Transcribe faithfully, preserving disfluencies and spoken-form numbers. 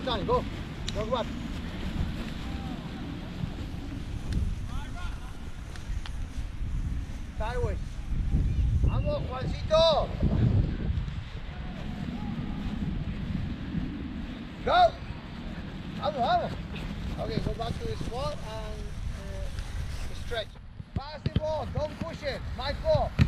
Johnny, go. Go, go on. Sideways. Vamos, Juancito. Go. Vamos, vamos. Okay, go back to the squat and uh, stretch. Pass the ball, don't push it. Michael.